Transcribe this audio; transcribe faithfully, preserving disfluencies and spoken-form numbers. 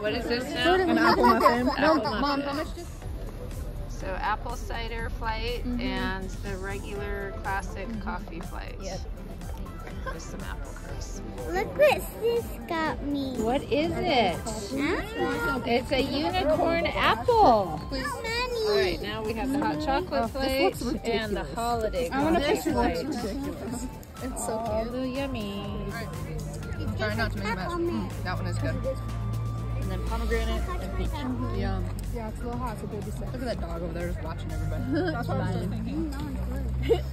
What is this now? An apple muffin. Apple No, muffin. Mom, how much just? So apple cider flight Mm-hmm. and the regular classic mm-hmm. coffee flight. Yep. With some apple crisp. Look what sis got me. What is it? Huh? It's a unicorn apple. How many? All right, now we have the hot chocolate plate and the holiday I want to coffee picture plate. this. Ridiculous. It's so Oh, cute. so yummy. Right. Try not to make a mess. Mm, that one is good. And then pomegranate and peach. Yum. Yeah, it's a little hot, so baby. Look at that dog over there just watching everybody. That's what I was just thinking.